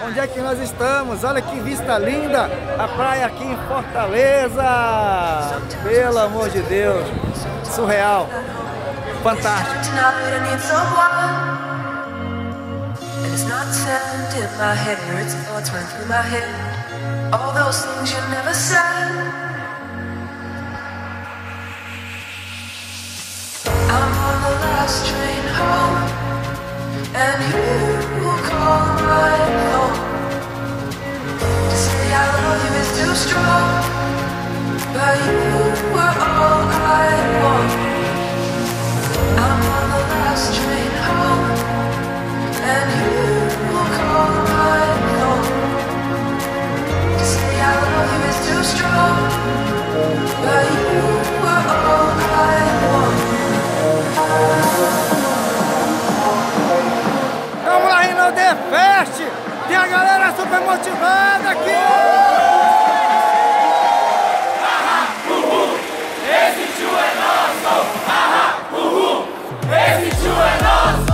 onde é que nós estamos? Olha que vista linda, a praia aqui em Fortaleza. Pelo amor de Deus, surreal, fantástico. And you call my phone to say I love you is too strong, but you were all I want. I'm on the last train home, and you call my phone to say I love you is too strong, but you were all I want. Vamos lá, Rinaldo Fest! Tem a galera super motivada aqui! Esse tio é nosso! Esse tio é nosso!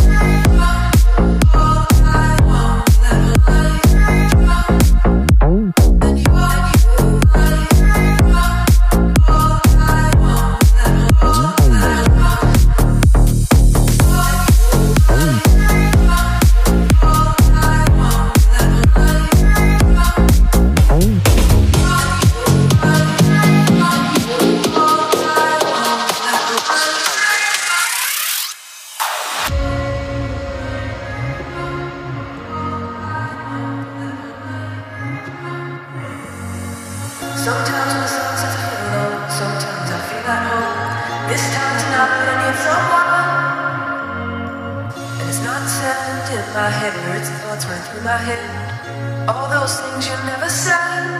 Sometimes my songs I feel alone, sometimes I feel at home. This time tonight I need someone. And it's not sand in my head, words and thoughts run through my head. All those things you never said.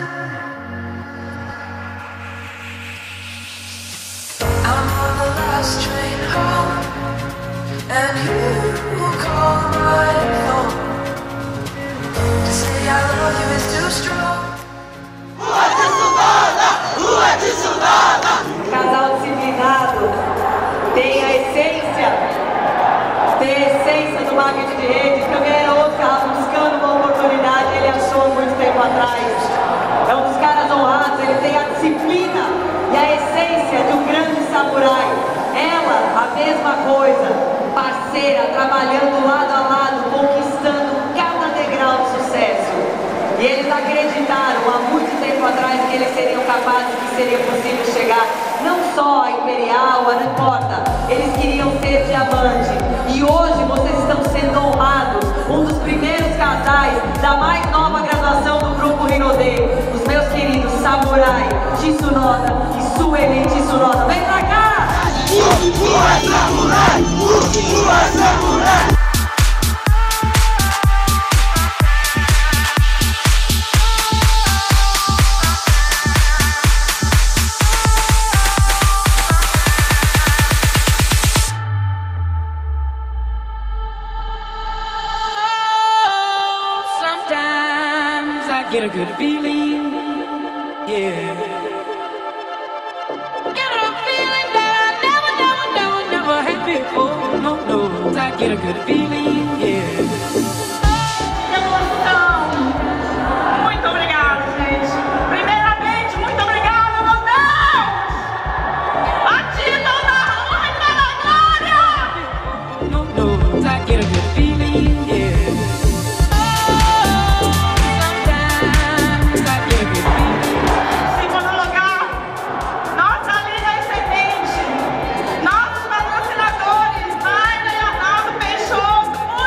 I'm on the last train home, and you call my phone to say I love you is too strong. Casal disciplinado tem a essência do marketing de rede. Também era outro que estava buscando uma oportunidade, ele achou há muito tempo atrás. É um dos caras honrados, ele tem a disciplina e a essência do grande samurai. Ela, a mesma coisa, parceira, trabalhando lado a lado, conquistando cada degrau de sucesso. E eles acreditaram há muito tempo atrás que eles seriam capazes, que seria possível chegar não só a Imperial, não importa, eles queriam ser diamante. E hoje vocês estão sendo honrados, um dos primeiros casais da mais nova graduação do Grupo Rinode, os meus queridos Samurai, Tsunoda e Sueli Tsunoda. Vem pra cá! Samurai! Samurai! Get a good feeling, yeah. Get a feeling that I never had before. No, I get a good feeling, yeah. Muito obrigada, gente. Primeiramente, muito obrigada, meu Deus! A título da honra e da glória! No, I get a good feeling, yeah. Nossos patrocinadores, Maida e Arnaldo Peixoto,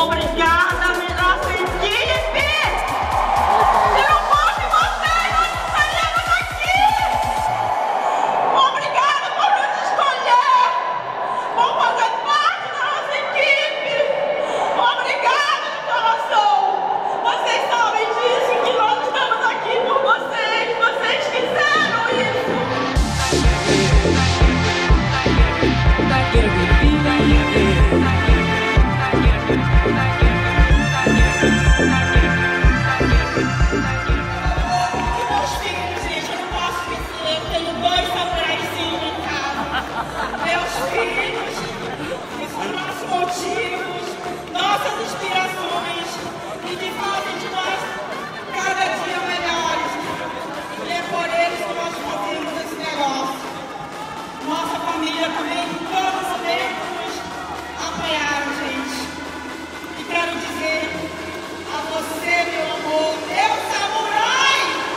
Obrigada, nossa equipe! Se não fosse vocês, nós não estaríamos aqui! Obrigada por nos escolher! Por fazer parte da nossa equipe! Obrigada de coração! Vocês sabem disso, que nós estamos aqui por vocês! Vocês fizeram isso! Nossas inspirações e que fazem de nós cada dia melhores. E é por eles que nós fazemos esse negócio. Nossa família também, em todos os momentos, nos apoiaram, gente. E quero dizer a você, meu amor, meu samurai!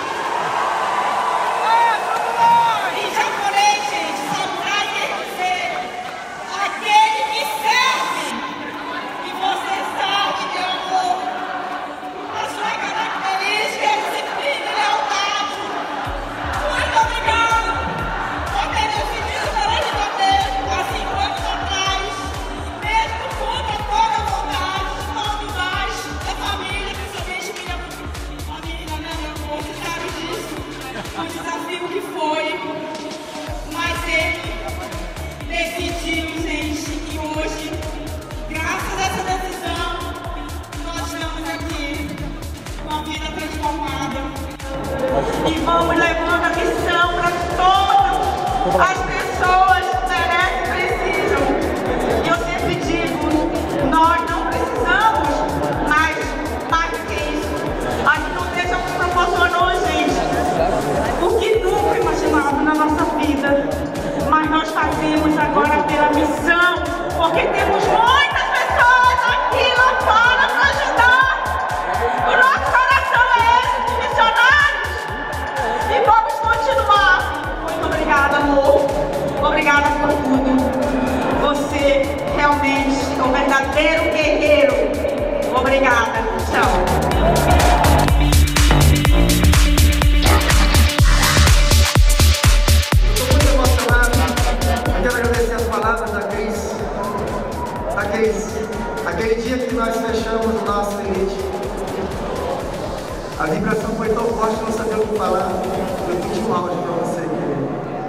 Em japonês, gente, samurai quer dizer aquele que serve. E você sabe, meu amor, a sua característica é disciplina e lealdade. Muito obrigado por ter decidido parar de bater há 5 anos atrás. Mesmo com toda a vontade, estando mais da família, principalmente minha família, né, meu amor? Você sabe disso. O desafio que foi. Mas ele decidiu, gente, e hoje, graças a essa decisão, nós estamos aqui com a vida transformada. E vamos levando a missão para todas as pessoas que merecem e precisam. E eu sempre digo, nós não precisamos mais do que isso. A gente não deixa nos proporcionou, gente, o que nunca imaginava na nossa vida. Mas nós fazemos agora pela missão, porque temos muitas pessoas aqui lá fora para ajudar. O nosso coração é esse, de missionários. E vamos continuar. Muito obrigada, amor. Obrigada por tudo. Você realmente é um verdadeiro guerreiro. Obrigada. Tchau. Quero agradecer as palavras da Cris. Aquele dia que nós fechamos o nosso limite, a vibração foi tão forte que eu não sabia o que falar. Eu pedi um áudio para você, querido.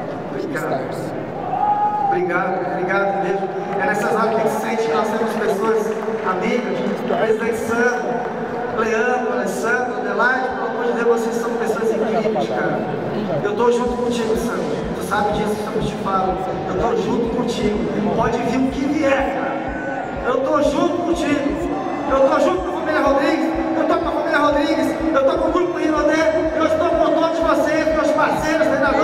Obrigado mesmo. É nessas horas que a gente sente que nós temos pessoas amigas, presidente Sandro, Leandro, Alessandro, Adelaide, pelo amor de Deus, vocês são pessoas incríveis, cara. Eu tô junto contigo, Sandro. Tu sabe disso, eu te falo. Eu tô junto contigo. Pode vir o que vier, cara. Eu tô junto contigo. Eu tô junto com a família Rodrigues. Eu tô com a família Rodrigues. Eu tô com o grupo Rinodé. Eu estou com todos vocês, meus parceiros aí na